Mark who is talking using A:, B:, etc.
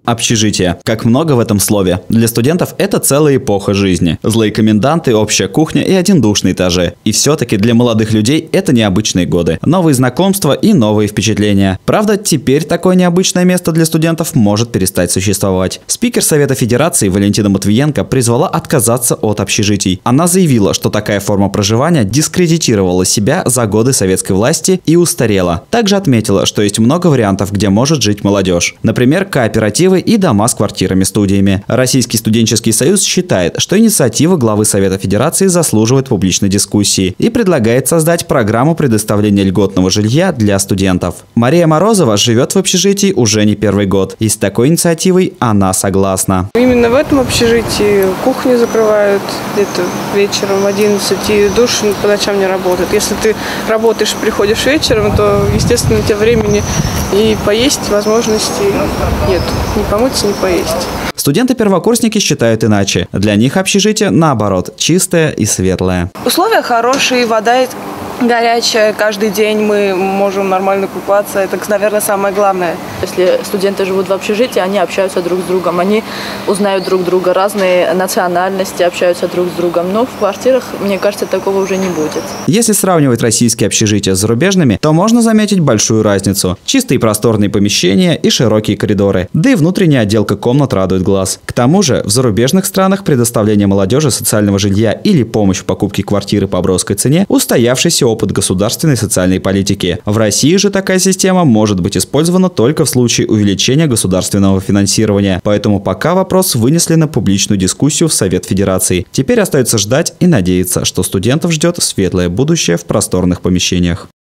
A: Общежитие. Как много в этом слове. Для студентов это целая эпоха жизни. Злые коменданты, общая кухня и один душ на этаже. И все-таки для молодых людей это необычные годы. Новые знакомства и новые впечатления. Правда, теперь такое необычное место для студентов может перестать существовать. Спикер Совета Федерации Валентина Матвиенко призвала отказаться от общежитий. Она заявила, что такая форма проживания дискредитировала себя за годы советской власти и устарела. Также отметила, что есть много вариантов, где может жить молодежь. Например, кооперативы и дома с квартирами-студиями. Российский студенческий союз считает, что инициатива главы Совета Федерации заслуживает публичной дискуссии и предлагает создать программу предоставления льготного жилья для студентов. Мария Морозова живет в общежитии уже не первый год. И с такой инициативой она согласна.
B: Именно в этом общежитии кухню закрывают где-то вечером в 11, и душ по ночам не работает. Если ты работаешь, приходишь вечером, то, естественно, у тебя времени и поесть возможности нет. Не помыться, не поесть.
A: Студенты-первокурсники считают иначе. Для них общежитие, наоборот, чистое и светлое.
B: Условия хорошие, вода горячая, каждый день мы можем нормально купаться. Это, наверное, самое главное.
C: Если студенты живут в общежитии, они общаются друг с другом, они узнают друг друга, разные национальности общаются друг с другом. Но в квартирах, мне кажется, такого уже не будет.
A: Если сравнивать российские общежития с зарубежными, то можно заметить большую разницу. Чистые просторные помещения и широкие коридоры. Да и внутренняя отделка комнат радует глаз. К тому же, в зарубежных странах предоставление молодежи социального жилья или помощь в покупке квартиры по броской цене – устоявшийся опыт государственной социальной политики. В России же такая система может быть использована только в случае увеличения государственного финансирования. Поэтому пока вопрос вынесли на публичную дискуссию в Совет Федерации. Теперь остается ждать и надеяться, что студентов ждет светлое будущее в просторных помещениях.